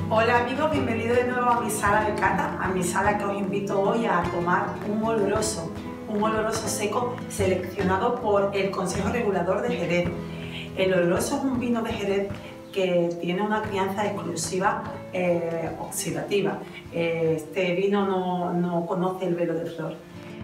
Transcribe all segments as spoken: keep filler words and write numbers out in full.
Hola amigos, bienvenidos de nuevo a mi sala de cata, a mi sala que os invito hoy a tomar un oloroso, un oloroso seco seleccionado por el Consejo Regulador de Jerez. El oloroso es un vino de Jerez que tiene una crianza exclusiva eh, oxidativa. Este vino no, no conoce el velo de flor.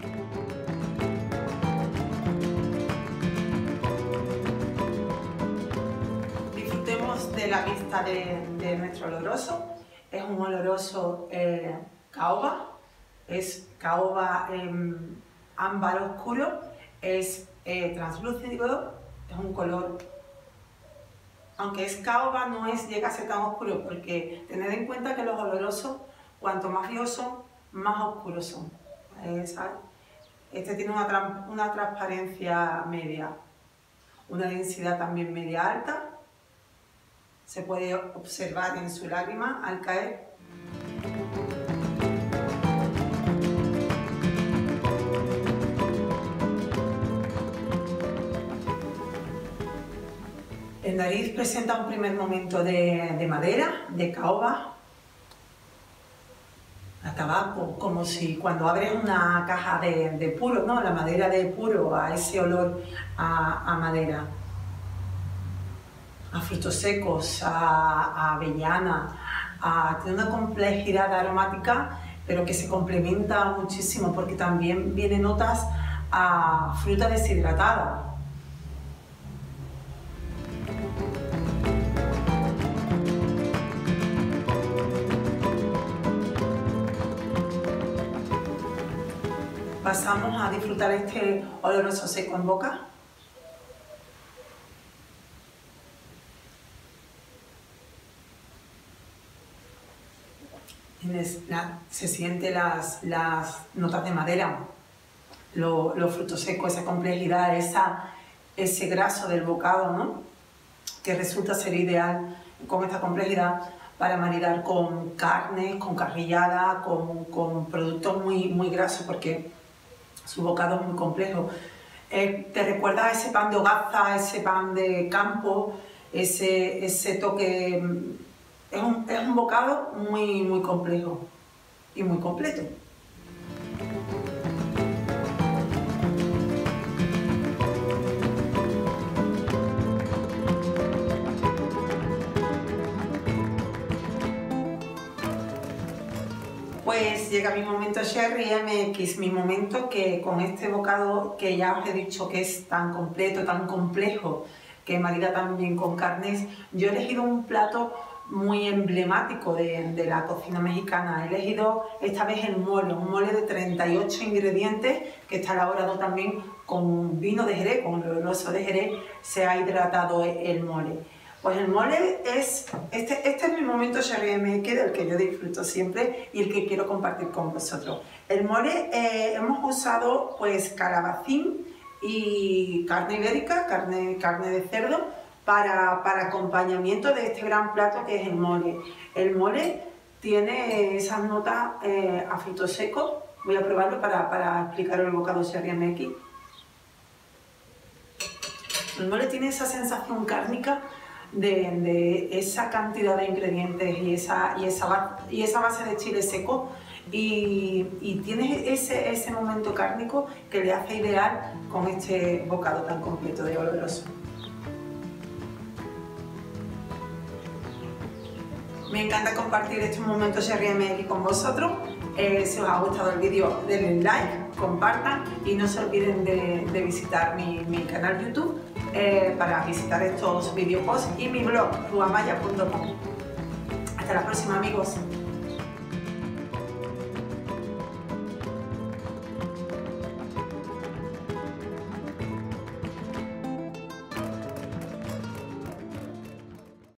Disfrutemos de la vista de, de nuestro oloroso. Es un oloroso eh, caoba, es caoba eh, ámbar oscuro, es eh, translúcido, es un color, aunque es caoba, no es, llega a ser tan oscuro, porque tened en cuenta que los olorosos, cuanto más viejos son, más oscuros son. Eh, este tiene una, tra una transparencia media, una densidad también media alta. Se puede observar en su lágrima al caer. El nariz presenta un primer momento de, de madera, de caoba, a tabaco, como si cuando abres una caja de, de puro, ¿no? La madera de puro, a ese olor a, a madera. A frutos secos, a, a avellana, a, tiene una complejidad aromática, pero que se complementa muchísimo porque también viene notas a fruta deshidratada. Pasamos a disfrutar este oloroso seco en boca. Se sienten las, las notas de madera, lo, los frutos secos, esa complejidad, esa, ese graso del bocado, ¿no? Que resulta ser ideal con esta complejidad para maridar con carne, con carrillada, con, con productos muy, muy grasos, porque su bocado es muy complejo. Eh, te recuerda a ese pan de hogaza, ese pan de campo, ese, ese toque. Es un, es un bocado muy, muy complejo y muy completo. Pues llega mi momento Sherry M X, mi momento que con este bocado que ya os he dicho que es tan completo, tan complejo, que marida también con carnes, yo he elegido un plato muy emblemático de, de la cocina mexicana. He elegido esta vez el mole, un mole de treinta y ocho ingredientes que está elaborado también con vino de Jerez, con el oloroso de Jerez se ha hidratado el mole. Pues el mole es, este, este es mi momento Sherry M X del que yo disfruto siempre y el que quiero compartir con vosotros. El mole eh, hemos usado pues calabacín y carne ibérica, carne, carne de cerdo, Para, para acompañamiento de este gran plato que es el mole. El mole tiene esas notas eh, a frutos secos. Voy a probarlo para, para explicar el bocado Sherry M X. El mole tiene esa sensación cárnica de, de esa cantidad de ingredientes y esa, y esa, y esa base de chile seco. Y, y tiene ese, ese momento cárnico que le hace ideal con este bocado tan completo de oloroso. Me encanta compartir estos momentos Sherry M X con vosotros. Eh, si os ha gustado el vídeo, denle like, compartan y no se olviden de, de visitar mi, mi canal YouTube eh, para visitar estos vídeos posts y mi blog ruamaya punto com. Hasta la próxima, amigos.